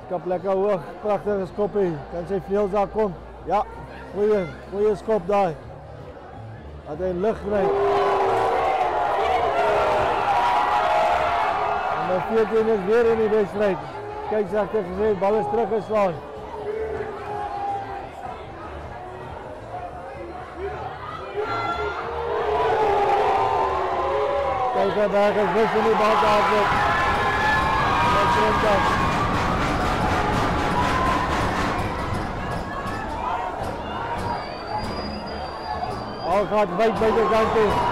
Kap lekker hoog, prachtige skoppie. Kan sy veel daar kom. Ja, goeie skop daar. Dat hy lig kry. En 14 is weer in die wedstryd. Kyk, ek het gesê, bal is teruggeslaan. Kyk, daar is wis in die bal daar. Al gaat wyd by die kant toe.